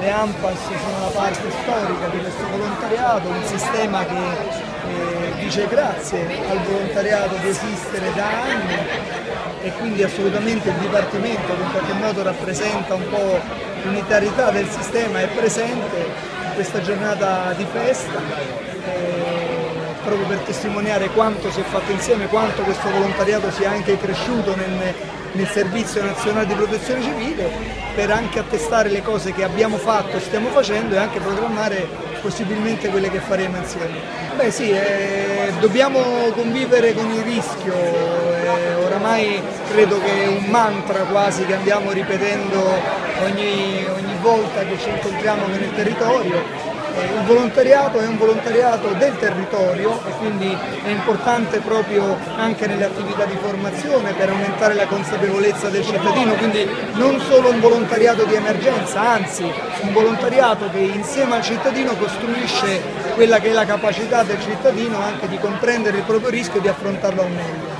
le ANPAS sono la parte storica di questo volontariato, un sistema che dice grazie al volontariato di esistere da anni e quindi assolutamente il Dipartimento, che in qualche modo rappresenta un po' l'unitarietà del sistema, è presente in questa giornata di festa, proprio per testimoniare quanto si è fatto insieme, quanto questo volontariato sia anche cresciuto nel Servizio Nazionale di Protezione Civile, per anche attestare le cose che abbiamo fatto e stiamo facendo e anche programmare possibilmente quelle che faremo insieme. Beh sì, dobbiamo convivere con il rischio, oramai credo che è un mantra quasi che andiamo ripetendo ogni volta che ci incontriamo con il territorio. Il volontariato è un volontariato del territorio e quindi è importante proprio anche nelle attività di formazione per aumentare la consapevolezza del cittadino, quindi non solo un volontariato di emergenza, anzi un volontariato che insieme al cittadino costruisce quella che è la capacità del cittadino anche di comprendere il proprio rischio e di affrontarlo al meglio.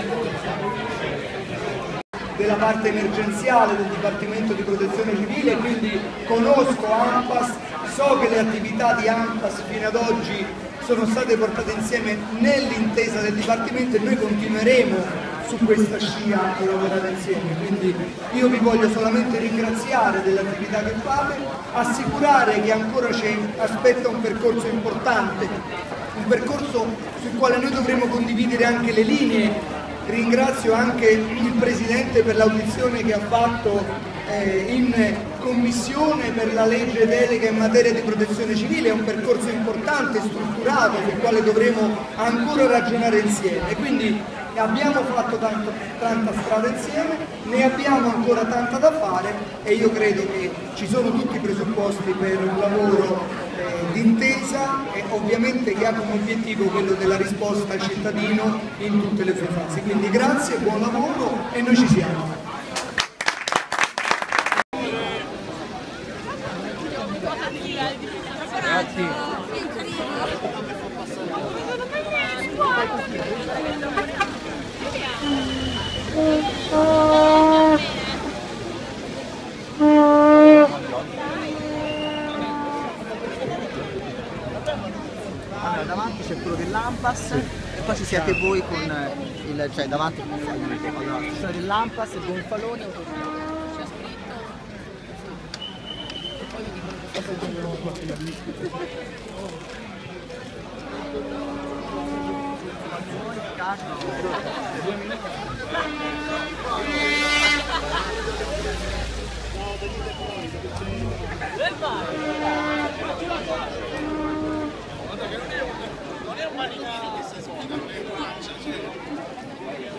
Della parte emergenziale del Dipartimento di Protezione Civile, quindi conosco ANPAS, so che le attività di ANPAS fino ad oggi sono state portate insieme nell'intesa del Dipartimento e noi continueremo su questa scia a lavorare insieme. Quindi io vi voglio solamente ringraziare dell'attività che fate, assicurare che ancora ci aspetta un percorso importante, un percorso sul quale noi dovremo condividere anche le linee. Ringrazio anche il Presidente per l'audizione che ha fatto in Commissione per la legge delega in materia di protezione civile. È un percorso importante, strutturato, sul quale dovremo ancora ragionare insieme. Quindi abbiamo fatto tanta strada insieme, ne abbiamo ancora tanta da fare e io credo che ci sono tutti i presupposti per un lavoro d'intesa e ovviamente che ha come obiettivo quello della risposta al cittadino in tutte le sue fasi. Quindi grazie, buon lavoro e noi ci siamo. Grazie. Allora, davanti c'è quello dell'ANPAS e poi ci siete voi con il, cioè davanti allora, ci sono dell'ANPAS, il Gonfalone e c'è scritto e poi mi dicono che